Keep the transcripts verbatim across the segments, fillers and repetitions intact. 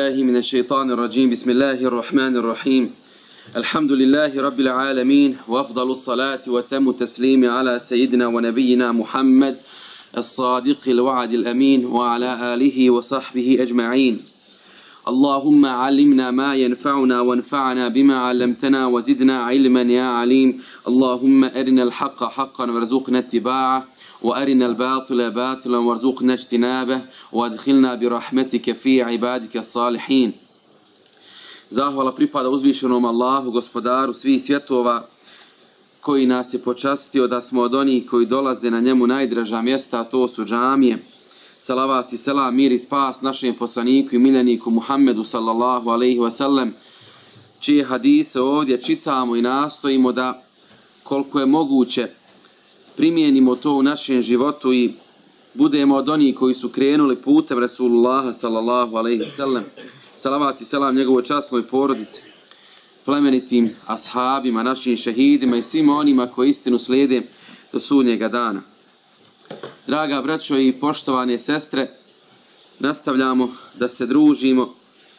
بالله من الشيطان الرجيم بسم الله الرحمن الرحيم الحمد لله رب العالمين وأفضل الصلاة وتم التسليم على سيدنا ونبينا محمد الصادق الوعد الأمين وعلى آله وصحبه أجمعين اللهم علمنا ما ينفعنا وانفعنا بما علمتنا وزدنا علما يا عليم اللهم أرنا الحق حقا وارزقنا اتباعه وأرنا الباطل باطلا وارزقنا اجتنابه وادخلنا برحمتك في عبادك الصالحين. Zahvala pripada uzvišenom Allahu, gospodaru svih svjetova, koji nas je počastio da smo od onih koji dolaze na njemu najdraža mjesta, a to su džamije. Salavat i selam, mir i spas našem poslaniku i miljeniku Muhammedu sallallahu alaihi wasallam, čije hadise ovdje čitamo i nastojimo da koliko je moguće primijenimo to u našem životu i budemo od onih koji su krenuli putem Rasulullaha sallallahu alaihi wasallam. Salavat i selam njegovoj časnoj porodici, plemenitim ashabima, našim šehidima i svima onima koji istinu slijede do sudnjega dana. Draga braćo i poštovane sestre, nastavljamo da se družimo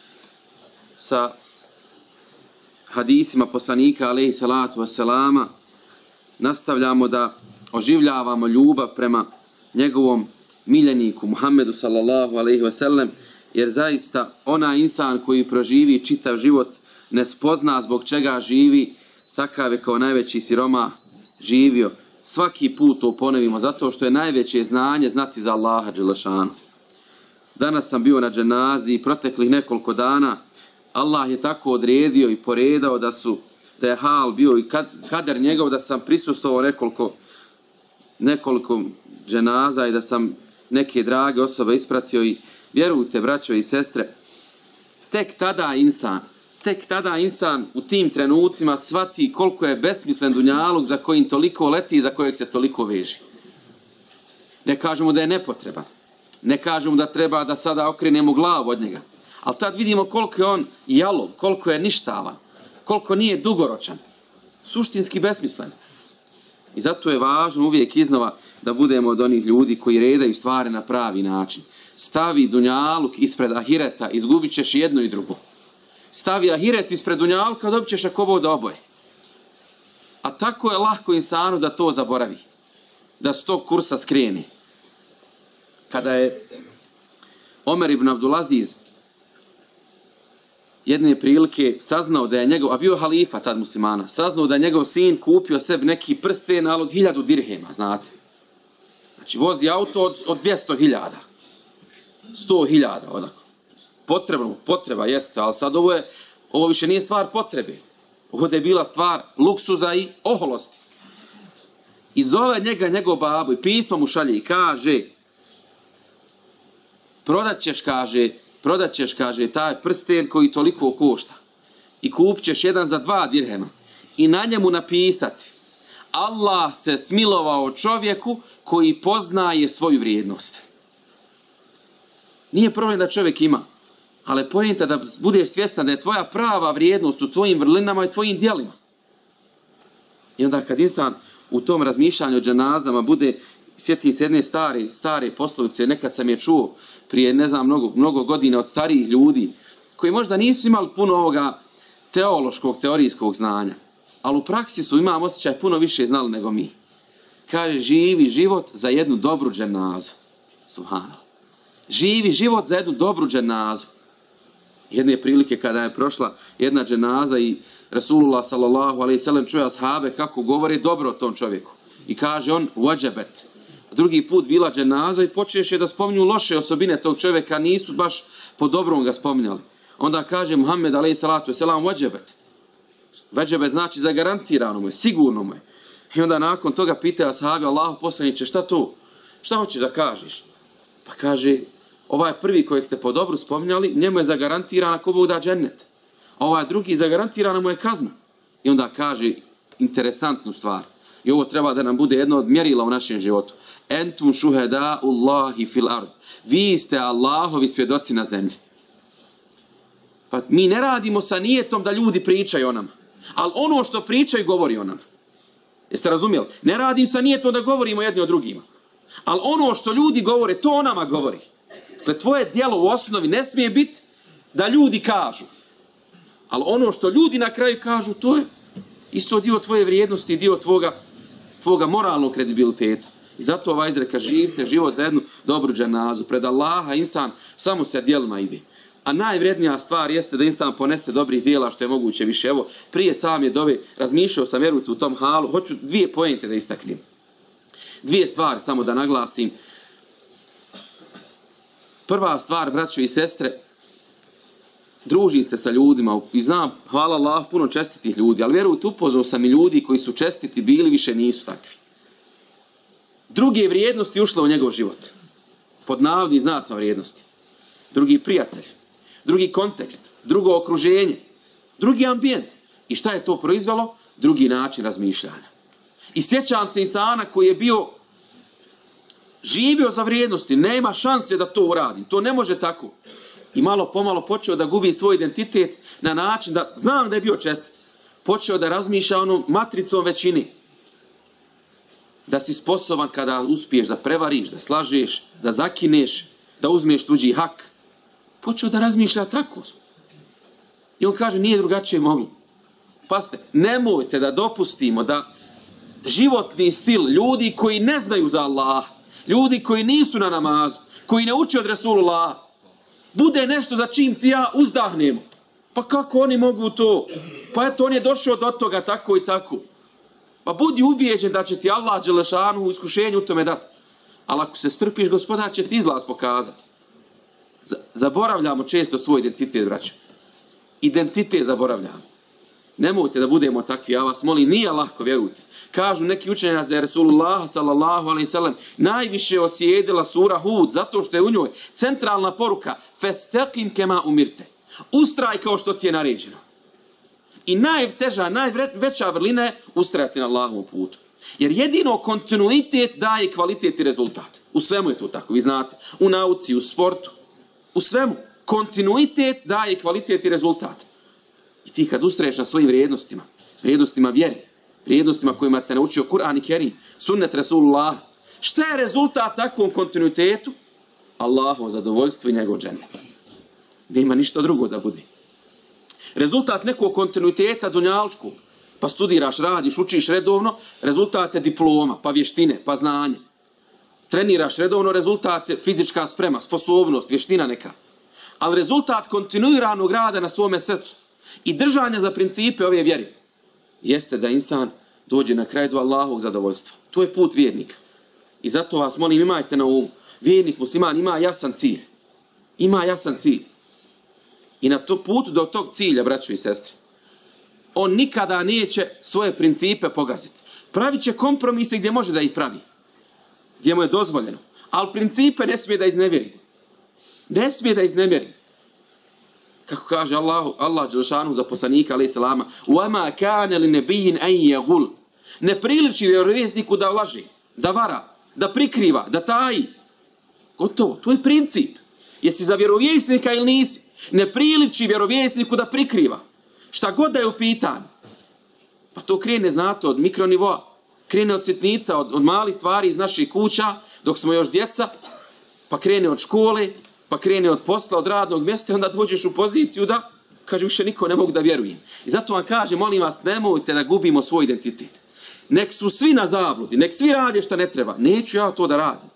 sa hadisima poslanika alejhi salatu vesselama, nastavljamo da oživljavamo ljubav prema njegovom miljeniku Muhammedu sallallahu alejhi ve sellem, jer zaista onaj insan koji proživi čitav život ne spozna zbog čega živi, takav je kao najveći siroma živio. Svaki put to ponovimo, zato što je najveće znanje znati za Allaha dželešanu. Danas sam bio na dženazi i proteklih nekoliko dana Allah je tako odredio i poredao da su da je hal bio i kad, kader njegov da sam prisustvovao nekoliko nekoliko dženaza i da sam neke drage osobe ispratio i vjerujte, braćo i sestre, tek tada insan, tek tada insan u tim trenucima shvati koliko je besmislen dunjaluk za kojim toliko leti i za kojeg se toliko veži. Ne kažemo da je nepotreban, ne kažemo da treba da sada okrenemo glavu od njega, ali tad vidimo koliko je on jalov, koliko je ništavan, koliko nije dugoročan, suštinski besmislen. I zato je važno uvijek iznova da budemo od onih ljudi koji redaju stvari na pravi način. Stavi dunjaluk ispred ahireta, izgubit ćeš jedno i drugo. Stavi ahiret ispred dunjaluka, dobit ćeš ako Bog da oboje. A tako je lahko insanu da to zaboravi, da s tog kursa skreni. Kada je Omer ibn Abdulaziz jedne prilike saznao da je njegov, a bio halifa tad muslimana, saznao da je njegov sin kupio sebi neki prsten, ali od hiljadu dirhema, znate. Znači, vozi auto od, od dvjesto hiljada. sto hiljada, onako. Potrebno, potreba jeste, ali sad ovo je, ovo više nije stvar potrebe. Ovo je bila stvar luksuza i oholosti. I zove njega njegov babu i pismo mu šalje i kaže, prodat ćeš, kaže, prodat ćeš, kaže, taj prsten koji toliko košta. I kupit ćeš jedan za dva dirhema. I na njemu napisati, Allah se smilovao čovjeku koji poznaje svoju vrijednost. Nije problem da čovjek ima, ali je poenta da budeš svjestan da je tvoja prava vrijednost u tvojim vrlinama i tvojim djelima. I onda kad insan u tom razmišljanju o dženazama bude, sjetim se jedne stare, stare poslovice, nekad sam je čuo prije ne znam mnogo, mnogo godina od starijih ljudi, koji možda nisu imali puno ovoga teološkog, teorijskog znanja, ali u praksi su, imam osjećaj, puno više znali nego mi. Kaže, živi život za jednu dobru dženazu. Subhanallah. Živi život za jednu dobru dženazu. Jedne prilike kada je prošla jedna dženaza i Rasulullah sallallahu alejhi ve sellem čuje ashabe kako govore dobro o tom čovjeku. I kaže on, wađabet. Drugi put bila dženaza i počeše da spominju loše osobine tog čovjeka, nisu baš po dobrom ga spominjali. Onda kaže Muhammed alejhi salatu vesselam, wađabet. Wađabet znači zagarantirano mu je, sigurno mu je. I onda nakon toga pita ashabe, Allahu poslaniče, šta to? Šta hoćeš da kažeš? Pa kaže, ovaj prvi kojeg ste po dobru spominjali, njemu je zagarantirana ako Bog da džennet. A ovaj drugi zagarantirana mu je kazna. I onda kaže interesantnu stvar. I ovo treba da nam bude jedno od mjerila u našem životu. Entum šuheda Allahi fil ard. Vi ste Allahovi svjedoci na zemlji. Pa mi ne radimo sa nijetom da ljudi pričaju o nama. Ali ono što pričaju govori o nama. Jeste razumjeli? Ne radim sa nijetom da govorimo jedni o drugima. Ali ono što ljudi govore, to o nama govori. Dakle, tvoje djelo u osnovi ne smije biti da ljudi kažu. Ali ono što ljudi na kraju kažu, to je isto dio tvoje vrijednosti, dio tvoga, tvoga moralnog kredibiliteta. I zato ova izreka živite život za jednu dobru dženazu. Pred Allaha insan samo se djelima ide. A najvrednija stvar jeste da insan ponese dobrih dijela što je moguće više. Evo, prije sam je dove, razmišljao sam, vjerujte, u tom halu. Hoću dvije pojente da istaknem. Dvije stvari, samo da naglasim. Prva stvar, braćo i sestre, družim se sa ljudima i znam, hvala Allah, puno čestitih ljudi, ali vjerujte, upoznao sam i ljudi koji su čestiti bili, više nisu takvi. Druge vrijednosti ušle u njegov život. Pod navodnim znacima vrijednosti. Drugi prijatelj, drugi kontekst, drugo okruženje, drugi ambijent. I šta je to proizvelo? Drugi način razmišljanja. I sjećam se insana koji je bio živio za vrijednosti, nema šanse da to uradim, to ne može tako. I malo pomalo počeo da gubi svoj identitet na način da, znam da je bio čestit, počeo da razmišlja onom matricom većini. Da si sposoban kada uspiješ da prevariš, da slažeš, da zakineš, da uzmeš tuđi hak. Počeo da razmišlja tako. I on kaže, nije drugačije moglo. Pazite, nemojte da dopustimo da životni stil ljudi koji ne znaju za Allah, ljudi koji nisu na namazu, koji ne uče od Resulullah, bude nešto za čim ti ja uzdahnemo. Pa kako oni mogu to? Pa eto, on je došao do toga tako i tako. Pa budi ubijeđen da će ti Allah dželešanu u iskušenju u tome dati. Ali ako se strpiš, Gospodar će ti izlaz pokazati. Zaboravljamo često svoj identitet, braćo. Identitet zaboravljamo. Nemojte da budemo takvi, ja vas molim, nije lahko, vjerujte. Kažu neki učenjaci da je Resulullah sallallahu alejhi ve sellem najviše osjedila sura Hud, zato što je u njoj centralna poruka festaqim kema umirte. Ustraj kao što ti je naređeno. I najteža, najveća vrlina je ustrajati na Allahovom putu. Jer jedino kontinuitet daje kvalitet i rezultat. U svemu je to tako, vi znate. U nauci, u sportu, u svemu. Kontinuitet daje kvalitet i rezultat. I ti kad ustraješ na svojim vrijednostima, vrijednostima vjeri, vrijednostima kojima te naučio Kur'an i Kerim, sunnet Resulullah, šta je rezultat takvom kontinuitetu? Allahovo zadovoljstvo i njegov džennet. Nema ništa drugo da bude. Rezultat nekog kontinuiteta dunjalčkog, pa studiraš, radiš, učiš redovno, rezultat je diploma, pa vještine, pa znanje. Treniraš redovno, rezultat je fizička sprema, sposobnost, vještina neka. Ali rezultat kontinuiranog rada na svome srcu i držanja za principe ove vjeri jeste da insan dođe na kraj do Allahovog zadovoljstva. To je put vjernika. I zato vas molim, imajte na umu, vjernik musliman ima jasan cilj. Ima jasan cilj. I na to putu do tog cilja, braćo i sestre, on nikada neće svoje principe pogaziti. Pravit će kompromise gdje može da ih pravi. Gdje mu je dozvoljeno. Ali principe ne smije da iznevjeri. Ne smije da iznevjeri. Kako kaže Allah, Allah dželešanu za poslanika, alejhi selama, وَمَا كَانَ لِنَبِيٍّ أَنْ يَغُلْ. Ne priliči vjerovjesniku da laže, da vara, da prikriva, da taji. Gotovo, to je princip. Jesi za vjerovjesnika ili nisi? Ne priliči vjerovjesniku da prikriva. Šta god da je u pitanju. Pa to krene, znate, od mikronivoa. Krene od sitnica, od, od malih stvari iz naših kuća, dok smo još djeca, pa krene od škole, pa krene od posla, od radnog mjesta, onda dođeš u poziciju da, kaže, više niko ne mogu da vjerujem. I zato vam kaže, molim vas, nemojte da gubimo svoj identitet. Nek su svi na zabludi, nek svi rade što ne treba. Neću ja to da radim.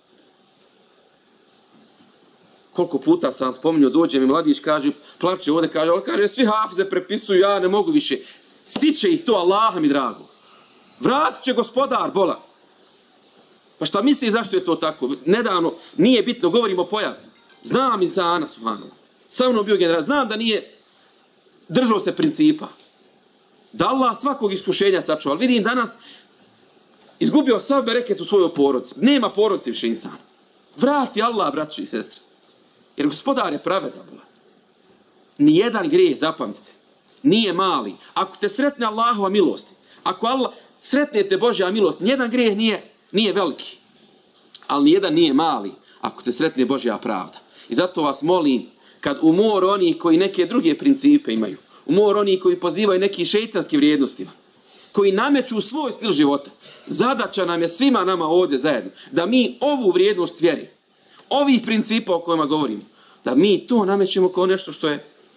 Koliko puta sam spominjao, dođe mi mladić, kaže, plače ovdje, kaže, ali kaže, svi hafize prepisuju, ja ne mogu više. Stiće ih to, Allaha mi drago. Vratit će Gospodar, bola. Pa šta misli zašto je to tako? Nedavno, nije bitno, govorimo o pojavi. Znam insana, subhanallah. Sa mnom bio general, znam da nije držao se principa. Da Allah svakog iskušenja sačuva. Ali vidim danas, izgubio sav bereket u svojoj porodici. Nema porodice više insana. Vrati Allah, braćo i sestre. Jer Gospodar je pravedan. Nijedan grijeh, zapamtite, nije mali. Ako te sretne Allahova milost, ako Allah sretne te Božja milost, nijedan grijeh nije, nije veliki. Ali nijedan nije mali ako te sretne Božja pravda. I zato vas molim, kad umor oni koji neke druge principe imaju, umor oni koji pozivaju neki šejtanskim vrijednostima, koji nameću svoj stil života, zadaća nam je svima nama ovdje zajedno, da mi ovu vrijednost vjeri, ovih principa o kojima govorimo, da mi to namećemo kao nešto što je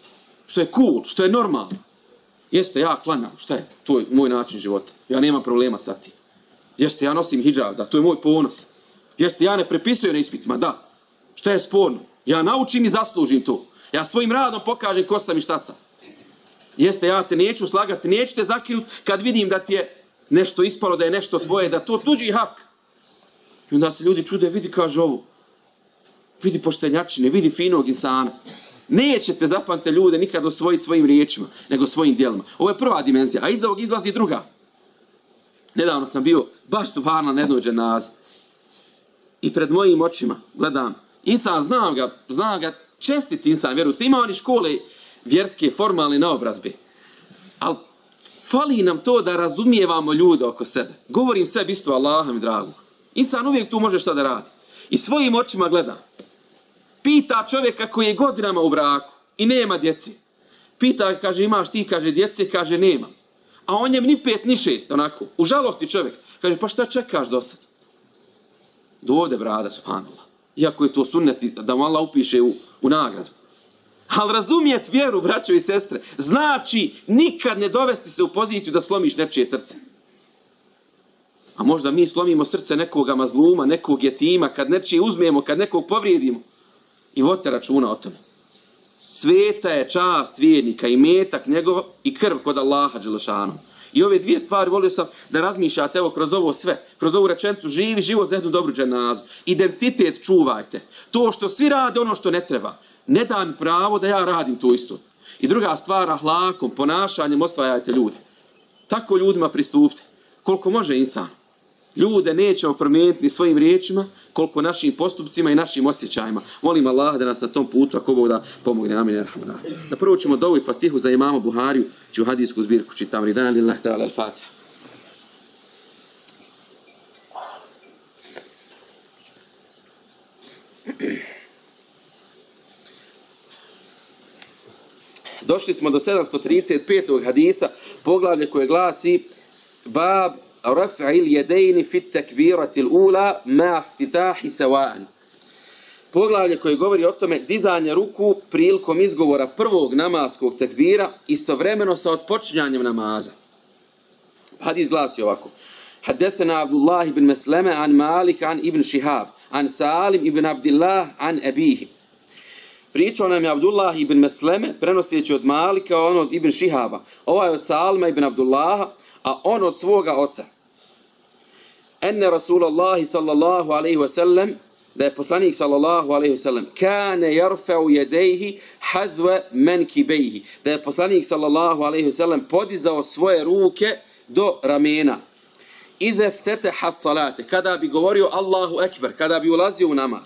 što je cool, što je normalno. Jeste, ja klanjam, šta je? To je moj način života. Ja nemam problema sa tim. Jeste, ja nosim hidžab, da, to je moj ponos. Jeste, ja ne prepisujem na ispitima, da. Šta je sporno? Ja naučim i zaslužim to. Ja svojim radom pokažem ko sam i šta sam. Jeste, ja te neću slagati, neću te zakinuti kad vidim da ti je nešto ispalo, da je nešto tvoje, da to tuđi hak. I onda se ljudi čude, vidi, kaže ovo. Vidi poštenjačine, vidi finog insana. Nećete, zapamte ljude, nikad osvojiti svojim riječima, nego svojim djelima. Ovo je prva dimenzija, a iz ovog izlazi druga. Nedavno sam bio baš subhanallah na jednoj dženazi. I pred mojim očima gledam, insan, znam ga, znam ga, čestit insan, vjerujte, ima oni škole vjerske, formalne naobrazbe. Ali fali nam to da razumijevamo ljude oko sebe. Govorim sebi isto, Allaha mi dragu. Insan uvijek tu može šta da radi. I svojim očima gleda. Pita čovjeka koji je godinama u braku i nema djece. Pita, kaže, imaš ti, kaže, djece, kaže, nema. A on je ni pet, ni šest, onako. U žalosti čovjek. Kaže, pa šta čekaš do sad? Do ovde, brada, subhanallah. Iako je to sunnet da mu Allah upiše u, u nagradu. Ali razumijeti vjeru, braćo i sestre, znači nikad ne dovesti se u poziciju da slomiš nečije srce. A možda mi slomimo srce nekoga mazluma, nekog jetima, kad nečije uzmemo, kad nekog povrijedimo. I vodite računa o tome. Sveta je čast vjernika i metak njegov i krv kod Allaha dželešanu. I ove dvije stvari volio sam da razmišljate, evo, kroz ovo sve, kroz ovu rečenicu, živi život za jednu dobru dženazu. Identitet čuvajte. To što svi rade, ono što ne treba. Ne da mi pravo da ja radim to isto. I druga stvar, ahlakom, ponašanjem osvajajte ljude. Tako ljudima pristupite. Koliko može insan. Ljude nećemo promijeniti ni svojim riječima, koliko našim postupcima i našim osjećajima. Molim Allah da nas na tom putu, ako Bog da pomogne. Amin. Da prvo ćemo dovu i fatihu za imama Buhariju, čiju hadijsku zbirku čitam. Ridan lillah ta'ala al-Fatiha. Došli smo do sedamsto trideset petog hadisa, poglavlje koje glasi Bab raf'il yadayni fi takbirati al-ula ma iftitahi sawa'an. Poglavlje koje govori o tome dizanje ruku prilikom izgovora prvog namaskog tekbira istovremeno sa otpočinjanjem namaza. Hadis glasi ovako: Haddathana Abdullah ibn Maslama an Malik an ibn Shihab an Salim ibn Abdullah an abihi. Pričao nam je Abdullah ibn Maslame, prenoseći od Malika, on od ibn Šihaba. Ovaj od Salima ibn Abdullaha, a on od svoga oca. Enne Rasulallahi sallallahu alaihi wa sallam, da je poslanik sallallahu alaihi wa sallam, kane jarfa'u jedejhi hadva menkibejhi. Da je poslanik sallallahu alaihi wa sallam podizao svoje ruke do ramena. Ize ftetaha salate, kada bi govorio Allahu ekber, kada bi ulazio u namaz.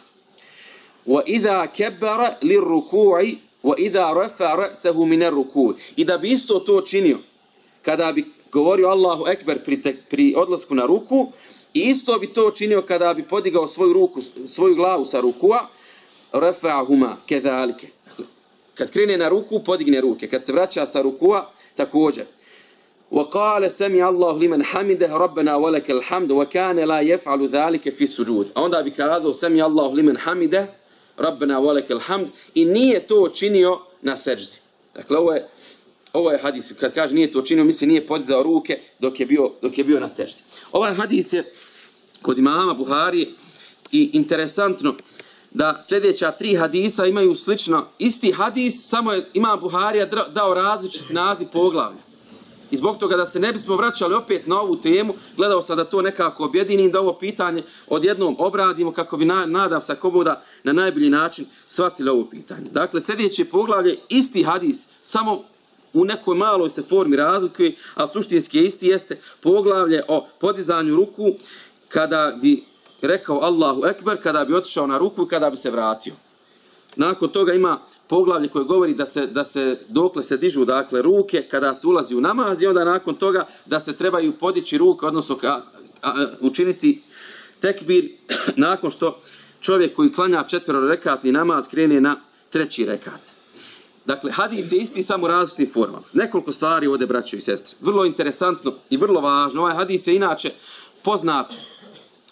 وَإِذَا كَبَّرَ لِلرُّكُوعِ وَإِذَا رَفَعَ رَأْسَهُ مِنَ الرُّكُوعِ. I da bi isto to činio kada bi govorio Allahu ekber pri, te, pri odlasku na ruku i isto bi to činio kada bi podigao svoju ruku, svoju glavu sa rukua, رَفَعَهُمَا كَذَلِكَ. Kad krene na ruku, podigne ruke. Kad se vraća sa rukua, također. وَقَالَ سَمِعَ اللَّهُ لِمَنْ حَمِدَهُ رَبَّنَا وَلَكَ الْحَمْدُ وَكَانَ لَا يَفْعَلُ ذَلِكَ فِي السُّجُودِ. A onda bi kazao سَمِعَ اللَّهُ لِمَنْ حَمِدَهُ Rabbena voleke alhamd, i nije to činio na seždi. Dakle, ovo je, ovo je hadis, kad kaže nije to činio, misli nije podizao ruke dok je bio, dok je bio na seždi. Ovaj hadis je kod imama Buharije i interesantno da sljedeća tri hadisa imaju slično isti hadis, samo je imam Buharija dao različit naziv poglavlja. I zbog toga da se ne bismo vraćali opet na ovu temu, gledao sam da to nekako objedinim, da ovo pitanje odjednom obradimo kako bi na, nadam se ako da na najbolji način shvatili ovo pitanje. Dakle, sljedeće poglavlje, isti hadis, samo u nekoj maloj se formi razlikuje, a suštinski je isti, jeste poglavlje o podizanju ruku kada bi rekao Allahu ekber, kada bi otišao na ruku i kada bi se vratio. Nakon toga ima poglavlje koje govori da se, da se dokle se dižu dakle ruke kada se ulazi u namaz i onda nakon toga da se trebaju podići ruke, odnosno ka, a, a, učiniti tekbir nakon što čovjek koji klanja četverorekatni namaz krene na treći rekat. Dakle, hadis je isti, samo različitih forma. Nekoliko stvari ovdje, braćo i sestre. Vrlo interesantno i vrlo važno. Ovaj hadis je inače poznat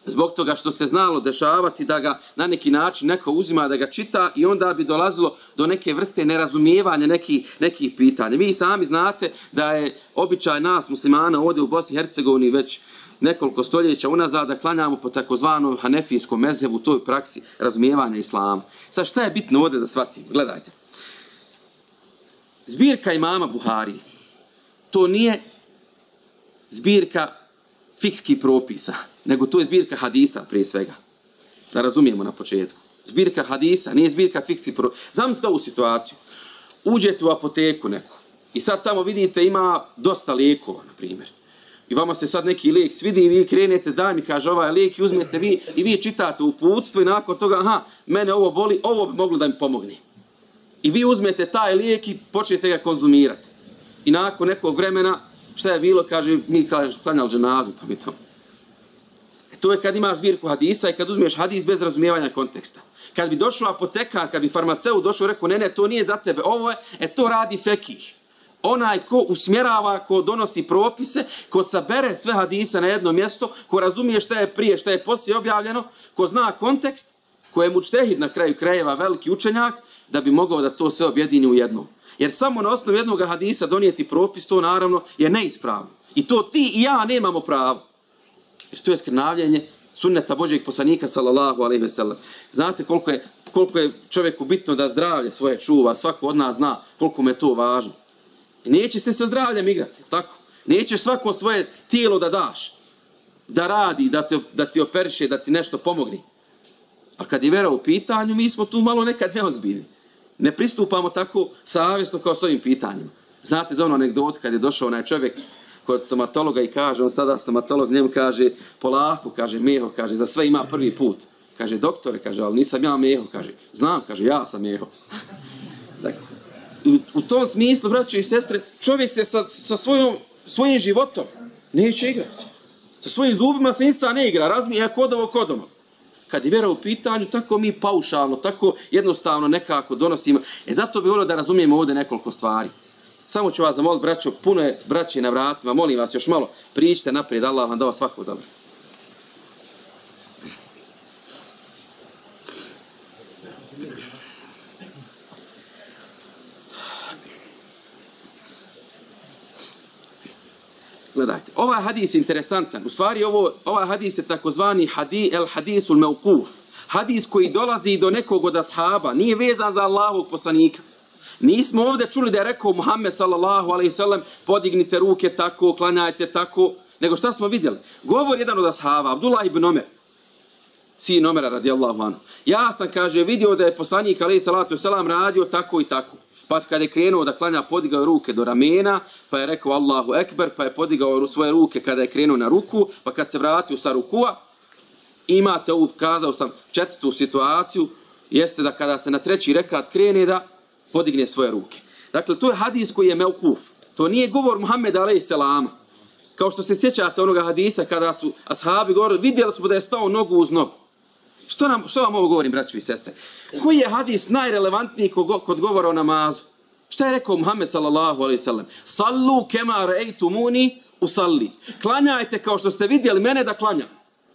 Zbog toga što se znalo dešavati da ga na neki način neko uzima da ga čita i onda bi dolazilo do neke vrste nerazumijevanja nekih neki pitanja. Vi sami znate da je običaj nas muslimana ovdje u Bosni i Hercegovini već nekoliko stoljeća unazad da klanjamo po takozvanom hanefijskom mezhebu, toj praksi razumijevanja islama. Sad šta je bitno ovdje da shvatimo? Gledajte. Zbirka imama Buharije, to nije zbirka fikskih propisa, nego to je zbirka hadisa prije svega. Da razumijemo na početku. Zbirka hadisa, nije zbirka fikskih propisa. Zamislite ovu situaciju. Uđete u apoteku neku i sad tamo vidite ima dosta lijekova, na primjer. I vama se sad neki lijek svidi i vi krenete, daj mi, kaže ovaj lijek i uzmete vi i vi čitate uputstvo i nakon toga, aha, mene ovo boli, ovo bi moglo da mi pomogne. I vi uzmete taj lijek i počnete ga konzumirati. I nakon nekog vremena, šta je bilo, kaže, mi kaže, klanjali dženazu, to mi to. E to je kad imaš zbirku hadisa i kad uzmeš hadis bez razumijevanja konteksta. Kad bi došao apotekar, kad bi farmaceut došao i rekao, ne, ne, to nije za tebe, ovo je, e to radi fekih. Onaj ko usmjerava, ko donosi propise, ko sabere sve hadisa na jedno mjesto, ko razumije šta je prije, šta je poslije objavljeno, ko zna kontekst, ko je mučtehid na kraju krajeva, veliki učenjak, da bi mogao da to sve objedini u jednom. Jer samo na osnovu jednog hadisa donijeti propis, to naravno je neispravno. I to ti i ja nemamo pravo. Jer to je skrnavljenje sunneta Božjeg poslanika, sallallahu alejhi ve sellem. Znate koliko je, koliko je čovjeku bitno da zdravlje svoje čuva, svako od nas zna koliko mu je to važno. I neće se sa zdravljem igrati, tako? Nećeš svako svoje tijelo da daš, da radi, da, te, da ti operiše, da ti nešto pomogne. A kad je vera u pitanju, mi smo tu malo nekad neozbiljni. Ne pristupamo tako savjesno kao s ovim pitanjima. Znate za ono anegdot kad je došao onaj čovjek kod stomatologa i kaže, on sada stomatolog njemu kaže, polako, kaže, Meho, kaže, za sve ima prvi put. Kaže, doktore, kaže, ali nisam ja Meho, kaže, znam, kaže, ja sam Meho. Dakle, u, u tom smislu, braće i sestre, čovjek se sa, sa svojom, svojim životom neće igrati. Sa svojim zubima se insan ne igra, razmija kod ovo kod ono. Kad je vjera u pitanju, tako mi paušalno, tako jednostavno nekako donosimo. E zato bi volio da razumijemo ovdje nekoliko stvari. Samo ću vas zamoliti, braćo, puno je braće na vratima, molim vas još malo, priđite naprijed, Allah vam dao svako dobro. Gledajte, ovaj hadis je interesantan. U stvari, ovo, ovaj hadis je takozvani hadi, el hadisul mevkuf. Hadis koji dolazi do nekog od ashaba, nije vezan za Allahovog poslanika. Nismo ovdje čuli da je rekao Muhammed sallallahu alejhi ve sellem podignite ruke tako, klanjajte tako, nego šta smo vidjeli? Govor jedan od ashaba, Abdullah ibn Omer, sin Omera radijallahu anhu. Ja sam, kaže, vidio da je poslanik alejhi salatu selam radio tako i tako. Pa kad je krenuo da klanja, podigao ruke do ramena, pa je rekao Allahu ekber, pa je podigao svoje ruke kada je krenuo na ruku, pa kad se vratio sa rukua, imate ovu, kazao sam, četvrtu situaciju, jeste da kada se na treći rekat krene da podigne svoje ruke. Dakle, to je hadis koji je mevkuf. To nije govor Muhammeda alejhi selama. Kao što se sjećate onoga hadisa kada su ashabi govorili, vidjeli smo da je stao nogu uz nogu. Što, nam, što vam ovo govorim, braćo i sestre? Koji je hadis najrelevantniji kod govora o namazu? Šta je rekao Muhammed sallallahu alejhi ve sellem? Sallu kema ra'aytumuni usalli. Klanjajte kao što ste vidjeli mene da klanjam.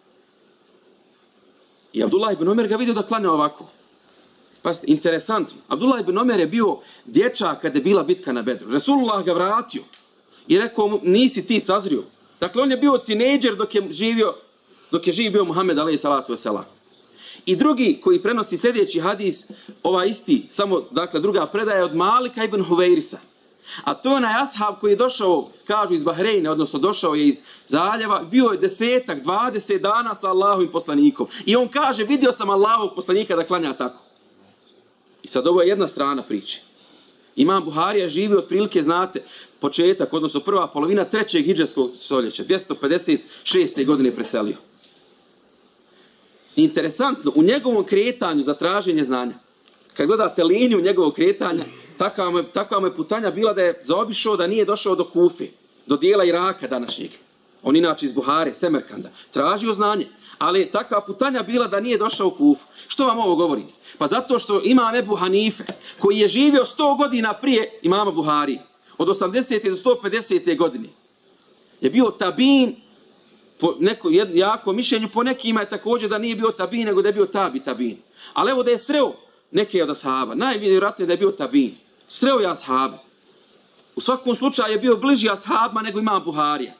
I Abdullah ibn Omer ga vidio da klanja ovako. Pa interesantno. Abdullah ibn Omer je bio dječak kada je bila bitka na Bedru. Resulullah ga vratio i rekao mu, nisi ti sazrio. Dakle, on je bio tinejdžer dok je živio, dok je živ bio Muhammed alejhi salatu vesselam. I drugi koji prenosi sljedeći hadis, ovaj isti, samo, dakle, druga predaja od Malika ibn Huveirisa. A to je onaj ashab koji je došao, kažu, iz Bahrejna, odnosno došao je iz zaljeva, bio je desetak, dvadeset dana sa Allahovim poslanikom. I on kaže, vidio sam Allahovog poslanika da klanja tako. I sad ovo je jedna strana priče. Imam Buharija živi otprilike, znate, početak, odnosno prva polovina trećeg hidžetskog stoljeća, dvjesto pedeset šeste godine preselio. Interesantno, u njegovom kretanju za traženje znanja, kad gledate liniju njegovog kretanja, takva mu, takva mu je putanja bila da je zaobišao da nije došao do Kufe, do dijela Iraka današnjeg. On inače iz Buhare, Semerkanda, tražio znanje, ali takva putanja bila da nije došao u Kufu. Što vam ovo govorim? Pa zato što imam Ebu Hanife, koji je živio sto godina prije imama Buhari, od osamdesete do sto pedesete godine, je bio tabin po neko, jed, jako mišljenju, po nekima je također da nije bio tabin, nego da je bio tabi tabin. Ali evo da je sreo neke od ashaba, najvjerojatnije da je bio tabin. Sreo je ashabe. U svakom slučaju je bio bliži ashabima nego Imam Buharija.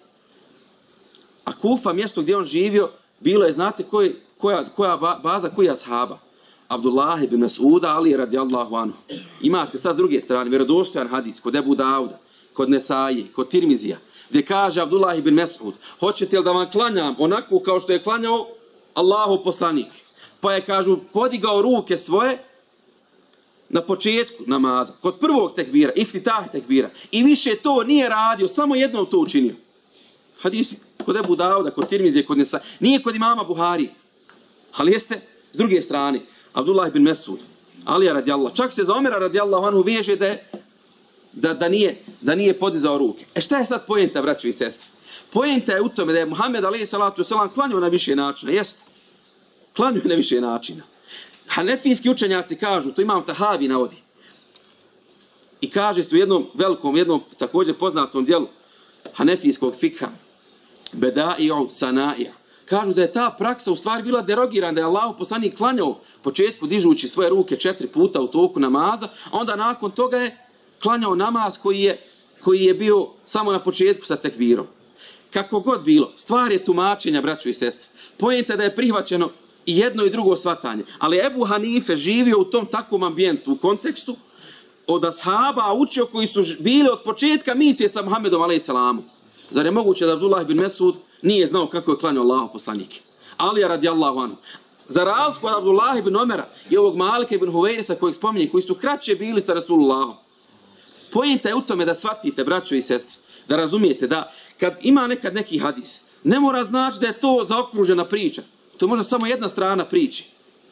A Kufa, mjesto gdje on živio, bilo je, znate, koji, koja, koja baza, koji ashaba? Abdullah ibn Mas'uda, Ali radijallahu anhu. Imate sad s druge strane, vjerodostojan hadis, kod Ebu Dauda, kod Nesaije, kod Tirmizija, gdje kaže Abdullah ibn Mas'ud, hoćete li da vam klanjam onako kao što je klanjao Allahov poslanik? Pa je, kažu, podigao ruke svoje na početku namaza, kod prvog tekbira, iftitah tekbira, i više to nije radio, samo jednom to učinio. Hadis kod Ebu Dauda, kod Tirmizije, kod Nesaije, nije kod imama Buharije. Ali jeste, s druge strane, Abdullah ibn Mas'ud, Alija radijallahu, čak se za Omera radijallahu anhu veže da, je, da, da, nije, da nije podizao ruke. E šta je sad pojenta, braćo i sestre? Pojenta je u tome da je Muhammed alejhi salatu vesselam klanjao na više načina, jeste. Klanjao na više načina. Hanefijski učenjaci kažu, to imam Tahavi navodi, i kaže se u jednom velikom, jednom također poznatom dijelu hanefijskog fikha, Bedai'u Sana'ija, kažu da je ta praksa u stvari bila derogirana, da je Allahu poslanik klanjao početku dižući svoje ruke četiri puta u toku namaza, a onda nakon toga je klanjao namaz koji je, koji je bio samo na početku sa tekbirom. Kako god bilo, stvar je tumačenja, braćo i sestre. Pojenta da je prihvaćeno i jedno i drugo shvatanje. Ali Ebu Hanife živio u tom takvom ambijentu, u kontekstu, od ashaba učio koji su bili od početka misije sa Muhammedom alejhi selamom. Zar je moguće da Abdullah ibn Mas'ud nije znao kako je klanjao Allahov poslanik? Alija radijallahu anhu. Za razliku od Abdullah ibn Omera i ovog Malika ibn Huveirisa kojeg spominje, koji su kraće bili sa Rasulullahom. Pojenta je u tome da shvatite, braćo i sestre, da razumijete da kad ima nekad neki hadis, ne mora znači da je to zaokružena priča. To je možda samo jedna strana priče.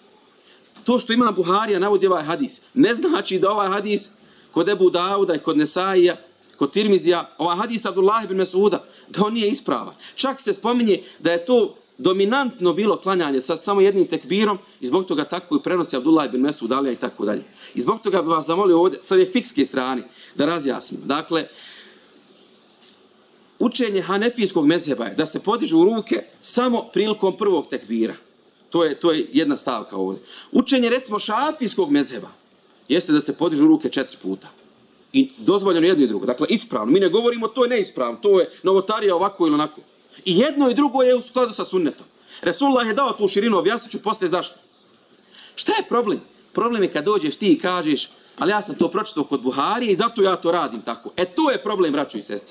To što ima Buharija navodi ovaj hadis, ne znači da ovaj hadis kod Ebu Dauda i kod Nesaija, kod Tirmizija, ovaj hadis Abdullah ibn Mas'uda, da on nije ispravan. Čak se spominje da je to dominantno bilo klanjanje sa samo jednim tekbirom i zbog toga tako i prenosi Abdullah ibn Mas'ud, Alija i tako dalje. I zbog toga bih vas zamolio ovdje, s ove fikske strane, da razjasnim. Dakle, učenje hanefijskog mezheba je da se podižu ruke samo prilikom prvog tekbira. To je, to je jedna stavka ovdje. Učenje, recimo, šafijskog mezheba jeste da se podižu ruke četiri puta. I dozvoljeno jedno i drugo. Dakle, ispravno. Mi ne govorimo to je neispravno, to je novotarija ovako ili onako. I jedno i drugo je u skladu sa sunnetom. Resulullah je dao tu širinu, objasnit ću poslije zašto. Šta je problem? Problem je kad dođeš ti i kažeš, ali ja sam to pročitao kod Buharije i zato ja to radim tako. E to je problem, braćo i sestre.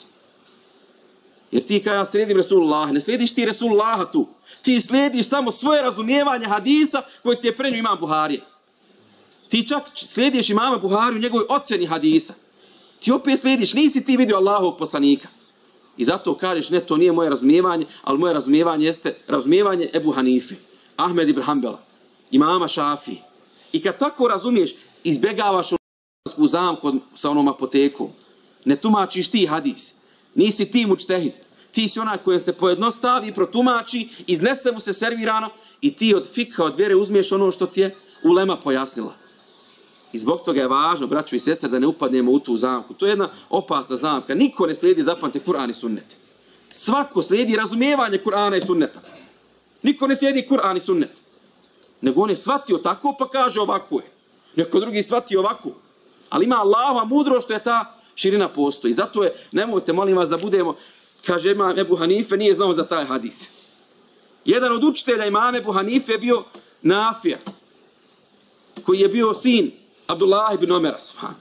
Jer ti kada ja slijedim Resulullah, ne slijediš ti Resulullaha tu. Ti slijediš samo svoje razumijevanje hadisa kojeg ti je prenio imam Buharije. Ti čak slijediš imama Buhariju u njegovoj oceni hadisa. Ti opet slijediš, nisi ti vidio Allahovog poslanika. I zato kažeš, ne, to nije moje razumijevanje, ali moje razumijevanje jeste razumijevanje Ebu Hanife, Ahmed ibn Hanbala, imama Šafije. I kad tako razumiješ, izbjegavaš u zamku sa onom apotekom. Ne tumačiš ti hadis. Nisi ti mučtehid. Ti si onaj kojem se pojednostavi, protumači, iznese mu se servirano i ti od fikha, od vjere uzmiješ ono što ti je ulema pojasnila. I zbog toga je važno, braćo i sestre, da ne upadnemo u tu zamku. To je jedna opasna zamka. Niko ne slijedi, zapamte, Kur'an i sunnet. Svako slijedi razumijevanje Kur'ana i sunneta. Niko ne slijedi Kur'an i sunnet. Nego on je shvatio tako pa kaže ovako je. Neko drugi shvatio ovako. Ali ima Allahova mudrost što je ta širina postoji. Zato je, nemojte, molim vas, da budemo, kaže imam Ebu Hanife, nije znao za taj hadis. Jedan od učitelja imama Ebu Hanife je bio Nafija, koji je bio sin Abdullah ibn Omera,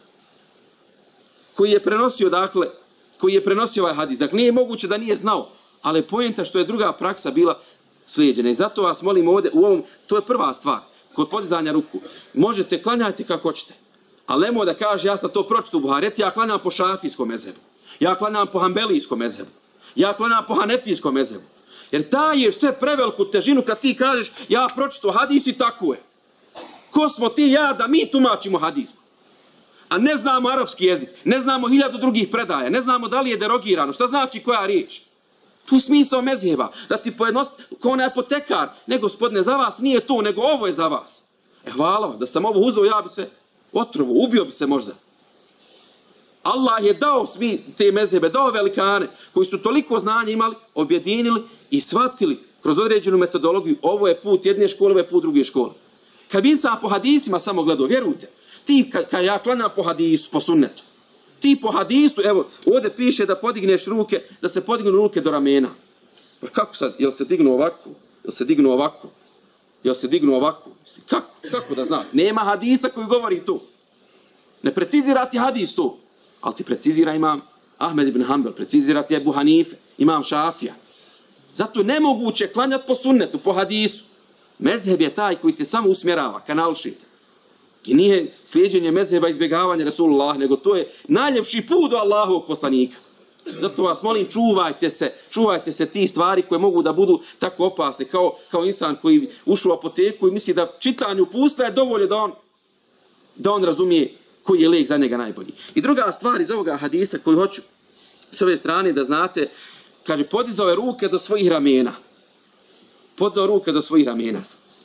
koji je prenosio, dakle, koji je prenosio ovaj hadis. Dakle, nije moguće da nije znao, ali pojenta što je druga praksa bila slijeđena. I zato vas molim ovdje, u ovom, to je prva stvar, kod podizanja ruku. Možete, klanjajte kako hoćete, ali nemoj da kaže, ja sam to pročitao u Buhari, reci, ja klanjam po šafijskom mezhebu, ja klanjam po hanbelijskom mezhebu, ja klanjam po hanefijskom mezhebu. Jer daješ sve preveliku težinu kad ti kažeš, ja pročitao hadis i tako je. Ko smo ti ja da mi tumačimo hadis? A ne znamo arapski jezik, ne znamo hiljadu drugih predaja, ne znamo da li je derogirano, šta znači koja riječ. Tu je smisao mezheba, da ti pojednosti, ko onaj apotekar, ne gospodine, za vas nije to, nego ovo je za vas. E hvala vam, da sam ovo uzeo, ja bi se otrovo, ubio bi se možda. Allah je dao svi te mezhebe, dao velikane koji su toliko znanja imali, objedinili i shvatili kroz određenu metodologiju. Ovo je put jedne škole, ovo je put druge škole. Kad bi sam po hadisima samo gledao, vjerujte, ti kad, kad ja klanjam po hadisu, po sunnetu, ti po hadisu, evo, ovdje piše da podigneš ruke, da se podignu ruke do ramena. Pa kako sad, jel se dignu ovako? Jel se dignu ovako? Jel se dignu ovako? Kako? Kako da znam? Nema hadisa koji govori to. Ne precizira ti hadis to, ali ti precizira imam Ahmed ibn Hanbel, precizira ti Ebu Hanife, imam Šafija. Zato je nemoguće klanjati po sunnetu, po hadisu. Mezheb je taj koji te samo usmjerava, kanalšite. I nije slijedjenje mezheba izbjegavanje Rasulullah, nego to je najljepši put do Allahovog poslanika. Zato vas molim, čuvajte se, čuvajte se ti stvari koje mogu da budu tako opasne, kao, kao insan koji ušao u apoteku i misli da čitanje uputstva je dovoljno da on, da on razumije koji je lijek za njega najbolji. I druga stvar iz ovoga hadisa koju hoću s ove strane da znate, kaže, podizao je ruke do svojih ramena. Podizao ruke do svojih ramena.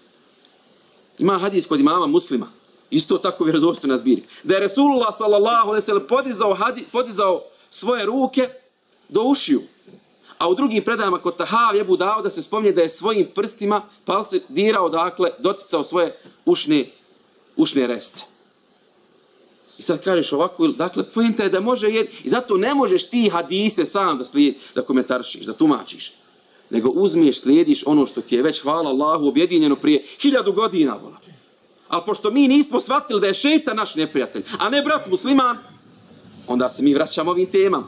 Ima hadis kod imama Muslima, isto tako vjerodostojna zbirka, da je Resulullah sallallahu alejhi ve sellem podizao, hadis, podizao svoje ruke do ušiju. A u drugim predajama kod Tahavi Ebu Davud da se spominje da je svojim prstima palce dirao, dakle, doticao svoje ušne, ušne resce. I sad kažeš ovako, dakle, poenta je da može jed... I zato ne možeš ti hadise sam da, slijed, da komentaršiš, da tumačiš. Nego uzmiješ, slijediš ono što ti je već, hvala Allahu, objedinjeno prije hiljadu godina. Vola. Ali pošto mi nismo shvatili da je šejtan naš neprijatelj, a ne brat musliman, onda se mi vraćamo ovim temama.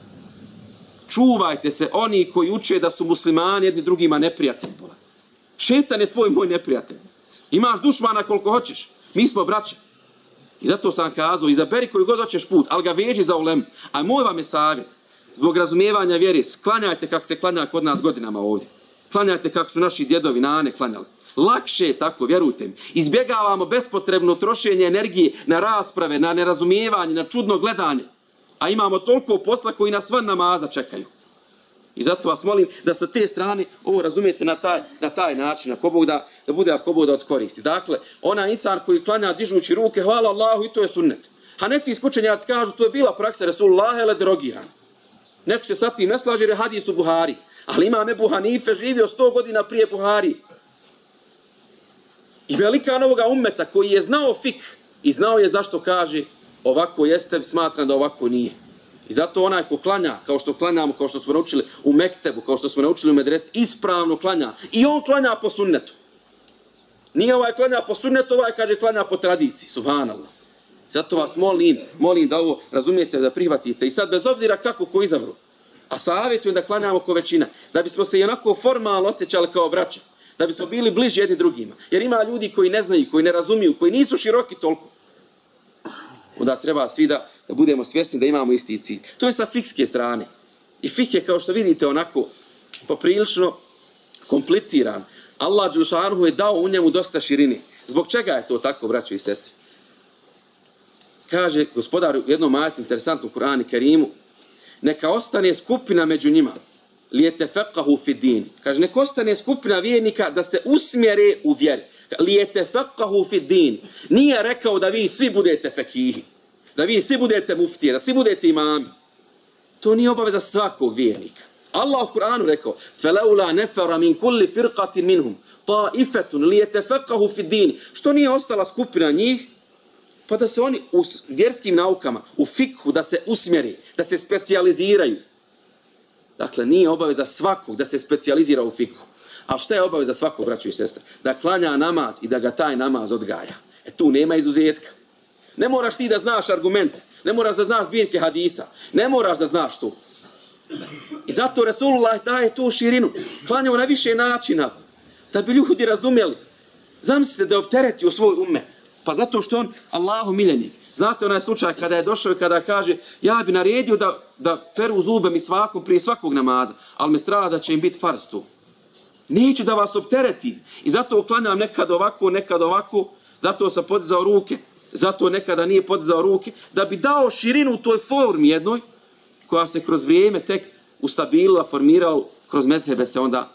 Čuvajte se oni koji uče da su muslimani jedni drugima neprijatelji. Vola. Šejtan je tvoj moj neprijatelj. Imaš dušmana koliko hoćeš. Mi smo braća. I zato sam kazao, izaberi koji god hoćeš put, ali ga veži za ulemu. A moj vam je savjet, zbog razumijevanja vjere, sklanjajte kako se klanja kod nas godinama ovdje. Klanjajte kako su naši djedovi, nane klanjali. Lakše je tako, vjerujte mi. Izbjegavamo bespotrebno trošenje energije na rasprave, na nerazumijevanje, na čudno gledanje. A imamo toliko posla koji nas van namaza čekaju. I zato vas molim da sa te strane ovo razumijete na taj, na taj način, ako Bog da, da bude ako Bog da odkoristi. Dakle, ona insan koji klanja dižući ruke, hvala Allahu, i to je sunnet. Hanefijski učenjaci kažu, to je bila praksa Rasulullah, ele derogirana. Neko se sa tim ne slaže jer je hadis u Buhari. Ali imam Ebu Hanife živio sto godina prije Buhari. I velika novoga ummeta koji je znao fik i znao je zašto kaže ovako jeste, smatram da ovako nije. I zato onaj ko klanja, kao što klanjamo, kao što smo naučili u Mektebu, kao što smo naučili u medresi, ispravno klanja. I on klanja po sunnetu. Nije ovaj klanja po sunnetu, ovaj kaže klanja po tradiciji, subhanallah. Zato vas molim, molim da ovo razumijete, da prihvatite. I sad bez obzira kako ko izabru, a savjetujem da klanjamo ko većina, da bismo se i onako formalno osjećali kao braća, da bismo bili bliži jedni drugima. Jer ima ljudi koji ne znaju, koji ne razumiju, koji nisu široki toliko. Onda treba svi da, da budemo svjesni da imamo isti cilj. To je sa fikske strane. I fik je, kao što vidite, onako poprilično kompliciran. Allah dželešanohu je dao u njemu dosta širine. Zbog čega je to tako, braćo i sestre? Kaže gospodar u jednom ajetu interesantnom Kur'anu Kerimu, neka ostane skupina među njima, lijetefekahu fi din. Kaže, neka ostane skupina vjernika da se usmjere u vjeri. Lijetefekahu fi din. Nije rekao da vi svi budete fekihi, da vi svi budete muftije, da svi budete imami. To nije obaveza svakog vjernika. Allah u Kur'anu rekao, فَلَوْلَا نَفَرَ مِنْ كُلِّ فِرْقَةٍ مِنْهُمْ طَائِفَةٌ لِيَتَفَقَّهُ فِي الدِّينِ. Što nije ostala skupina njih? Pa da se oni u vjerskim naukama, u fikhu, da se usmjeri, da se specijaliziraju. Dakle, nije obaveza svakog da se specijalizira u fikhu. A šta je obaveza svakog, braćo i sestre? Da klanja namaz i da ga taj namaz odgaja. E tu nema izuzetka. Ne moraš ti da znaš argumente, ne moraš da znaš zbirke hadisa, ne moraš da znaš to. I zato Resulullah daje tu širinu. Klanjao na više načina, da bi ljudi razumjeli. Zamislite da je optereti u svoj ummet. Pa zato što on Allahu miljenik. Znate onaj slučaj kada je došao i kada kaže, ja bi naredio da, da peru zube mi svakom prije svakog namaza, ali me strada da će im biti farz tu. Neću da vas opteretim. I zato uklanjam nekad ovako, nekad ovako, zato sam podizao ruke, zato nekada nije podizao ruke, da bi dao širinu u toj formi jednoj, koja se kroz vrijeme tek ustabilila, formirao, kroz mezhebe se onda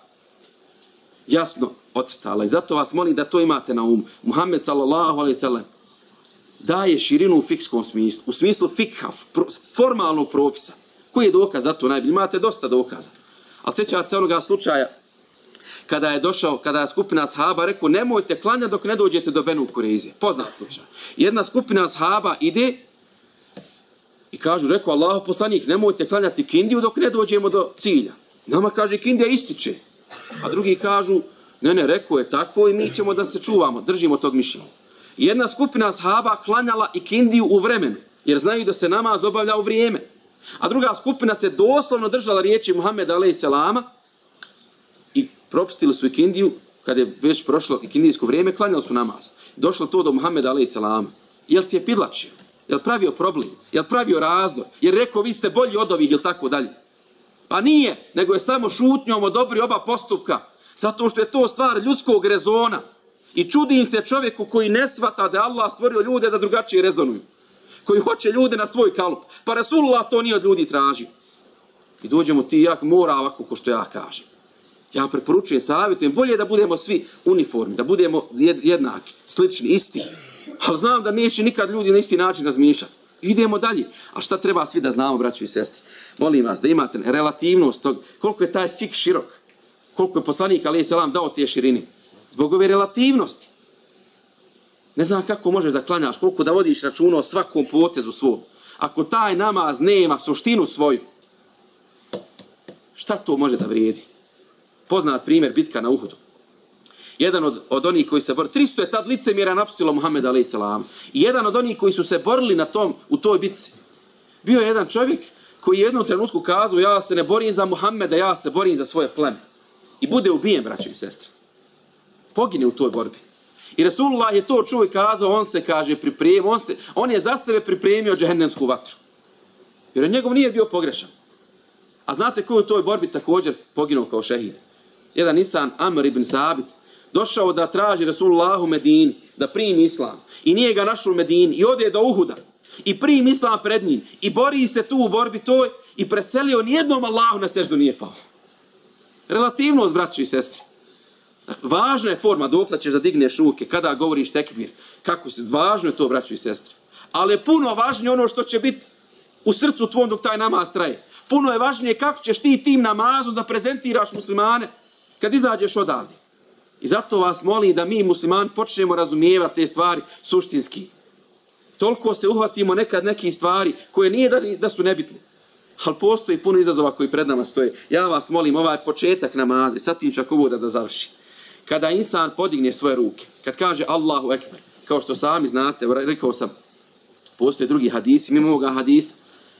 jasno ocrtala. I zato vas molim da to imate na umu. Muhammed sallallahu alejhi ve sellem daje širinu u fikskom smislu, u smislu fikha, formalnog propisa. Koji je dokaz za to najbolji? Imate dosta dokaza. Ali sjećate se onoga slučaja kada je došao, kada je skupina ashaba rekao nemojte klanjati dok ne dođete do Benu Kureyze. Poznat slučaj. Jedna skupina ashaba ide i kažu, rekao Allahu poslanik, nemojte klanjati kindiju dok ne dođemo do cilja. Nama kaže kindija ističe. A drugi kažu, ne, ne, rekao je tako i mi ćemo da se čuvamo, držimo tog mišljenja. Jedna skupina ashaba klanjala i kindiju u vremenu, jer znaju da se namaz obavlja u vrijeme. A druga skupina se doslovno držala riječi Muhammeda alejhi selama i propustili su ikindiju, kad je već prošlo ikindijsko vrijeme, klanjali su namaz. Došlo to do Muhammeda alejhi selama. Jel cijepidlačio? Jel pravio problem? Jel pravio razdor? Jer rekao vi ste bolji od ovih ili tako dalje? Pa nije, nego je samo šutnjom odobrio oba postupka. Zato što je to stvar ljudskog rezona. I čudim se čovjeku koji ne shvata da je Allah stvorio ljude da drugačije rezonuju. Koji hoće ljude na svoj kalup. Pa Rasulullah to nije od ljudi tražio. I dođemo ti jak mora ovako ko što ja kažem. Ja preporučujem, savjetujem, bolje da budemo svi uniformni, da budemo jednaki, slični, isti. Ali znam da neće nikad ljudi na isti način razmišljati. Idemo dalje. A šta treba svi da znamo, braćo i sestri? Molim vas da imate relativnost tog, koliko je taj fik širok, koliko je poslanik alejhi selam dao te širini. Zbog ove relativnosti. Ne znam kako možeš da klanjaš, koliko da vodiš računa o svakom potezu svom. Ako taj namaz nema suštinu svoju, šta to može da vrijedi? Poznat primjer bitka na Uhudu. Jedan od, od onih koji se borili, tristo je tad licemjera napustilo Muhammed alejhi selam. I jedan od onih koji su se borili na tom, u toj bitci, bio je jedan čovjek koji je u jednom trenutku kazao, ja se ne borim za Muhammeda, ja se borim za svoje pleme. I bude ubijen, braćo i sestre. Pogine u toj borbi. I Rasulullah je to čuo i kazao, on se kaže pripremio, on, se, on je za sebe pripremio džehennemsku vatru. Jer njegov nije bio pogrešan. A znate ko je u toj borbi također poginuo kao šehid? Jedan Isan Amr ibn Sabit došao da traži Rasulullahu Medini, da primi islam. I nije ga našao u Medini i ode do Uhuda. I primi islam pred njim. I bori se tu u borbi toj i preselio nijednom Allahu na seždu nije pao. Relativnost, braćo i sestri. Važna je forma dokle ćeš da digneš ruke, kada govoriš tekbir. Kako se, važno je to, braćo i sestre. Ali je puno važnije ono što će biti u srcu tvom dok taj namaz traje. Puno je važnije kako ćeš ti tim namazom da prezentiraš muslimane kad izađeš odavde. I zato vas molim da mi muslimani počnemo razumijevati te stvari suštinski. Toliko se uhvatimo nekad nekih stvari koje nije da, da su nebitne. Ali postoji puno izazova koji pred nama stoje. Ja vas molim, ovaj početak namaze, sad tim čak ovo da, da završi. Kada insan podigne svoje ruke, kad kaže Allahu Ekber, kao što sami znate, rekao sam, postoje drugi hadisi, mimo ovoga hadisa,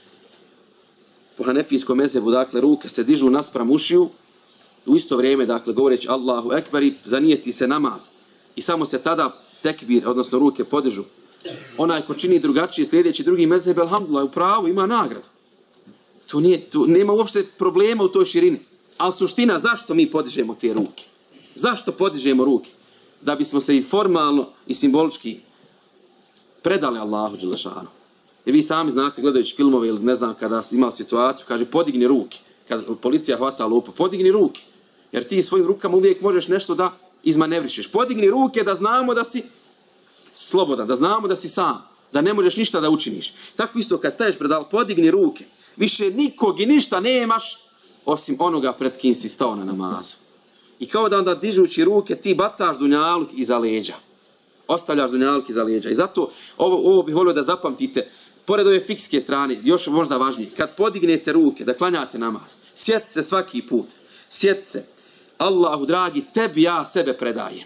po hanefijskom mezhebu, dakle, ruke se dižu naspram ušiju, u isto vrijeme, dakle, govoreći Allahu Ekber i zanijeti se namaz. I samo se tada tekbir, odnosno ruke podižu. Onaj ko čini drugačije, sljedeći drugi mezheb, alhamdulillah, u pravu, ima nagradu. To nije, to nema uopšte problema u toj širini. Ali suština, zašto mi podižemo te ruke? Zašto podižemo ruke? Da bismo se i formalno i simbolički predali Allahu dželešanu. Jer vi sami znate, gledajući filmove ili ne znam kada ste imali situaciju, kaže podigni ruke. Kad policija hvata lupa, podigni ruke. Jer ti svojim rukama uvijek možeš nešto da izmanevrišeš. Podigni ruke da znamo da si slobodan, da znamo da si sam, da ne možeš ništa da učiniš. Tako isto kad staješ pred Allah, podigni ruke. Više nikog i ništa nemaš osim onoga pred kim si stao na namazu. I kao da onda dižući ruke ti bacaš dunjaluk iza leđa. Ostavljaš dunjaluk iza leđa. I zato ovo, ovo bih volio da zapamtite. Pored ove fikske strane, još možda važnije, kad podignete ruke, da klanjate namaz, sjeti se svaki put. Sjeti se, Allahu dragi, tebi ja sebe predajem.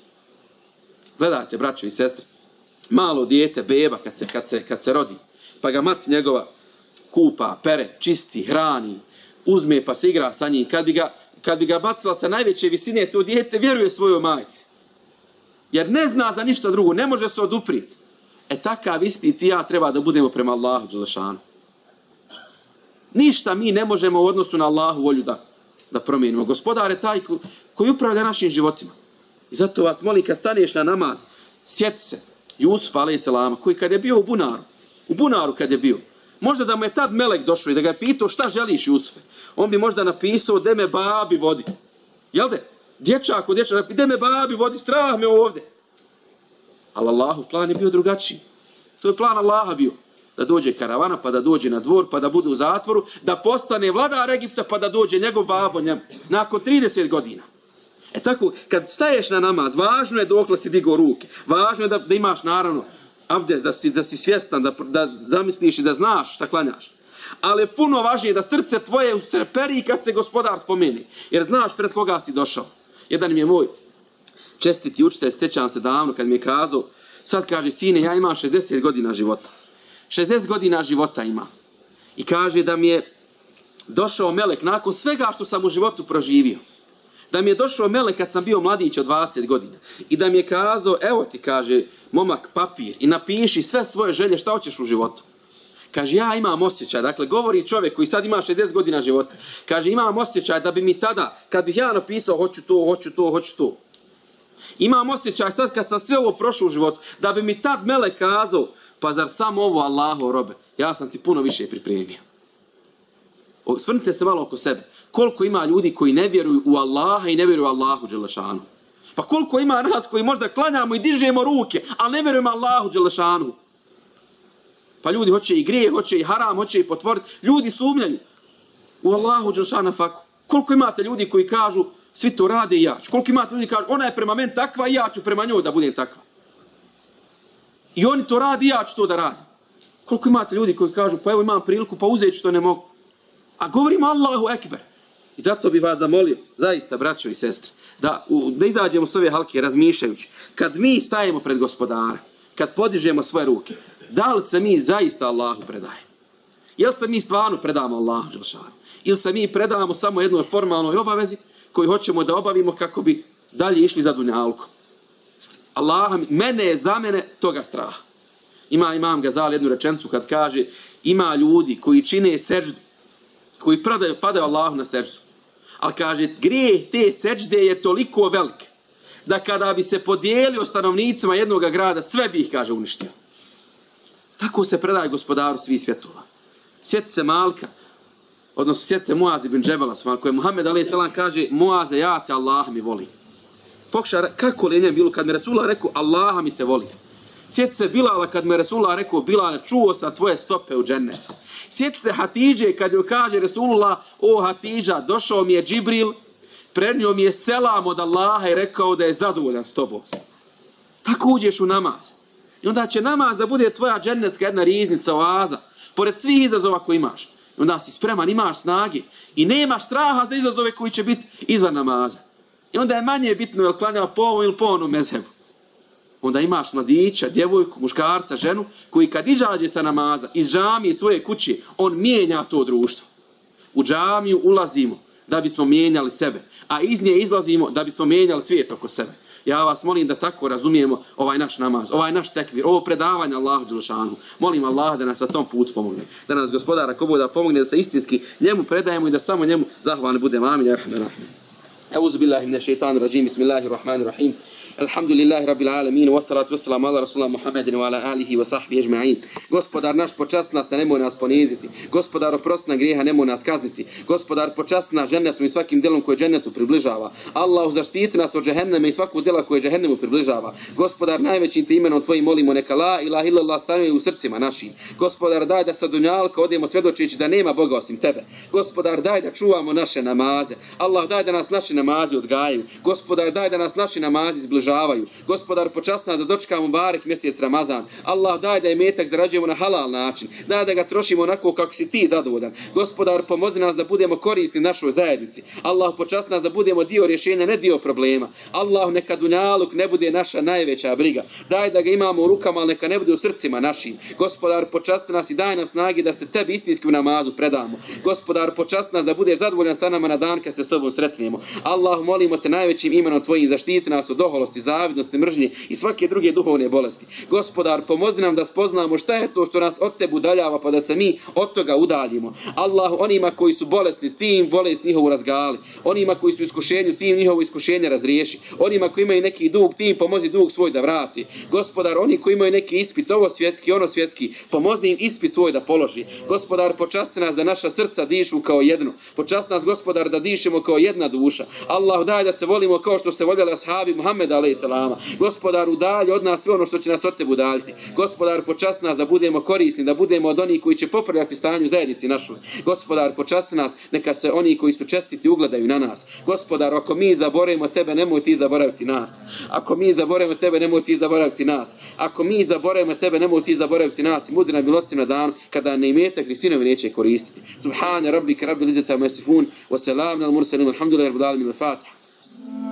Gledajte, braćo i sestre, malo dijete, beba, kad se, kad se, kad se rodi, pa ga mati njegova kupa, pere, čisti, hrani, uzme pa se igra sa njim. Kad bi ga, kad bi ga bacila sa najveće visine, to dijete vjeruje svojoj majci. Jer ne zna za ništa drugo, ne može se oduprijeti. E takav isti ti ja treba da budemo prema Allahu dželešanu. Ništa mi ne možemo u odnosu na Allahu volju da, da promijenimo. Gospodar je taj ko, koji upravlja našim životima. I zato vas molim, kad staneš na namaz, sjeti se Jusufa alejhi selam, koji kad je bio u bunaru, u bunaru kad je bio, možda da mu je tad melek došao i da ga je pitao šta želiš Jusufe, on bi možda napisao de me babi vodi. Jel de? Dječak od dječaka, de me babi vodi, strah me ovdje. Ali Allahov plan je bio drugačiji. To je plan Allaha bio. Da dođe karavana, pa da dođe na dvor, pa da bude u zatvoru, da postane vladar Egipta, pa da dođe njegov babo njemu. Nakon trideset godina. E tako, kad staješ na namaz, važno je dokle si digao ruke. Važno je da, da imaš, naravno, abdest, da si, da si svjestan, da, da zamisliš i da znaš šta klanjaš. Ali je puno važnije da srce tvoje ustreperi kad se gospodar spomeni. Jer znaš pred koga si došao. Jedan mi je moj čestiti učitelj, sjećam se davno kad mi je kazao, sad kaže, sine, ja imam šezdeset godina života. šezdeset godina života ima. I kaže da mi je došao melek nakon svega što sam u životu proživio. Da mi je došao melek kad sam bio mladić od dvadeset godina. I da mi je kazao, evo ti, kaže, momak, papir i napiši sve svoje želje šta hoćeš u životu. Kaže, ja imam osjećaj, dakle, govori čovjek koji sad ima šezdeset godina života. Kaže, imam osjećaj da bi mi tada, kad bih ja napisao, hoću to, hoću to, hoću to. Imam osjećaj sad kad sam sve ovo prošao u životu, da bi mi tad melek kazao, pa zar samo ovo Allaho robe, ja sam ti puno više pripremio. Svrnite se malo oko sebe. Koliko ima ljudi koji ne vjeruju u Allaha i ne vjeruju u Allahu Đelešanu. Pa koliko ima nas koji možda klanjamo i dižemo ruke, ali ne vjerujemo Allahu Đelešanu. Pa ljudi hoće i grije, hoće i haram, hoće i potvoriti. Ljudi sumnjaju u Allahu Đelešanu faku. Koliko imate ljudi koji kažu, svi to rade i ja ću. Koliko imate ljudi koji kažu, ona je prema meni takva i ja ću prema njoj da budem takva. I oni to radi i ja ću to da radim. Koliko imate ljudi koji kažu, pa evo imam priliku, pa uzet ću to ne mogu. A govorimo Allahu ekber. I zato bi vas zamolio, zaista, braćo i sestre, da, u, da izađemo s ove halke razmišljajući. Kad mi stajemo pred gospodara, kad podižemo svoje ruke, da li se mi zaista Allahu predajemo? Jel se mi stvarno predamo Allahu Đelešanu? Ili se mi predamo samo jednoj formalnoj obavezi koju hoćemo da obavimo kako bi dalje išli za dunjalkom? Allah, mene je za mene toga straha. Ima Imam Gazali jednu rečenicu kad kaže, ima ljudi koji čine seždu, koji padaju, padaju Allahu na seždu. Ali kaže, grijeh te sežde je toliko velik, da kada bi se podijelio stanovnicima jednog grada, sve bi ih, kaže, uništio. Tako se predaje gospodaru svih svjetova. Sjeti se Malka, odnosno sjeti se Muaz ibn Džebela, koji je Muhammed alejhi selam kaže, Muaze, ja te Allah mi volim. Pokuša, kako li je njem bilo kad mi Resulullah rekao, Allaha mi te volim. Sjeti se Bilala kad mi Resulullah rekao, Bilale, čuo sam tvoje stope u džennetu. Sjeti se Hatidže kad joj kaže Resulullah, o Hatidža, došao mi je Džibril, prenio mi je selam od Allaha i rekao da je zadovoljan s tobom. Tako uđeš u namaz. I onda će namaz da bude tvoja džennetska jedna riznica, oaza, pored svih izazova koje imaš. I onda si spreman, imaš snage i nemaš straha za izazove koji će biti izvan namaza. I onda je manje bitno je li klanja po ovom ili po onom mezhebu. Onda imaš mladića, djevojku, muškarca, ženu, koji kad izađe sa namaza iz džamije svoje kuće, on mijenja to društvo. U džamiju ulazimo da bismo mijenjali sebe, a iz nje izlazimo da bismo mijenjali svijet oko sebe. Ja vas molim da tako razumijemo ovaj naš namaz, ovaj naš tekvir, ovo predavanje Allahu Đelešanu. Molim Allaha da nas na tom putu pomogne. Da nas gospodara ko bude da pomogne, da se istinski njemu predajemo i da samo njemu zahvalni budemo. Amin. Ja rahman rahim. Euzu billahi minash shaitanir rajim. Bismillahirrahmanirrahim. Alhamdulillahi rabbil alamin, wassalatu wassalamu ala rasulina Muhammedin wa ala alihi wa sahbihi ajma'in. Gospodar naš, počasti nas, nemoj nas poniziti. Gospodar, oprosti nam grijeha, nemoj nas kazniti. Gospodar, počasti nas džennetom i svakim djelom koje džennetu približava. Allahu, zaštiti nas od džehennema i svakog djela koje džehennemu približava. Gospodar, najvećim te imenom tvojim molimo, neka la ilaha illallah stanuje u srcima našim. Gospodar, daj da sa dunjalka odemo svjedočeći da nema Boga osim tebe. Gospodar, daj da čuvamo naše namaze. Allah, daj da nas naši namazi odgajaju. Gospodar, daj da nas naši namazi zbližavaju. Gospodar, počasti nas da dočekamo barek mjesec Ramazan. Allah, daj da je metak zarađujemo na halal način. Daj da ga trošimo onako kako si ti zadovoljan. Gospodar, pomozi nas da budemo korisni našoj zajednici. Allah, počasti nas da budemo dio rješenja, ne dio problema. Allah, neka dunjaluk ne bude naša najveća briga. Daj da ga imamo u rukama, ali neka ne bude u srcima našim. Gospodar, počasti nas i daj nam snage da se tebi istinski u namazu predamo. Gospodar, počasti nas da budeš zadovoljan sa nama na dan kad se s tobom sretnemo. Allah, molimo te najvećim imenom tvojim, zaštiti nas od oholosti, zavidnosti, mržnje i svake druge duhovne bolesti. Gospodar, pomozi nam da spoznamo šta je to što nas od tebe udaljava, pa da se mi od toga udaljimo. Allah, onima koji su bolesni, ti im bolest njihovu razgali. Onima koji su u iskušenju, ti im njihovo iskušenje razriješi. Onima koji imaju neki dug, ti im pomozi dug svoj da vrati. Gospodar, oni koji imaju neki ispit, ovo svjetski, ono svjetski, pomozi im ispit svoj da položi. Gospodar, počasti nas da naša srca dišu kao jedno. Počasti nas, Gospodar, da dišemo kao jedna duša. Allahu daj da se volimo kao što se voljeli ashabi Muhammeda alejhi selama. Gospodaru daj od nas sve ono što će nas od tebe udaljiti. Gospodaru počasti nas da budemo korisni, da budemo od onih koji će popravljati stanje u zajednici našoj. Gospodaru počasti nas, neka se oni koji su čestiti ugledaju na nas. Gospodaru, ako mi zaboravimo tebe, nemoj ti zaboraviti nas. Ako mi zaboravimo tebe, nemoj ti zaboraviti nas. Ako mi zaboravimo tebe, nemoj ti zaboraviti nas. I budi na milosti na danu kada ne imetak ni sinovi neće koristiti. Subhana rabbika rabbil izzati amma yasifun wa salamun al mursalin walhamdulillahi rabbil alamin. Al-Fatiha.